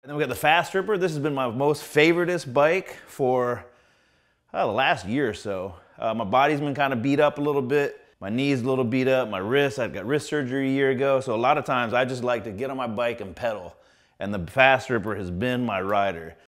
And then we got the Fast Ripper. This has been my most favoriteest bike for the last year or so. My body's been kind of beat up a little bit. My knee's a little beat up, my wrist, I got wrist surgery a year ago. So a lot of times I just like to get on my bike and pedal. And the Fast Ripper has been my rider.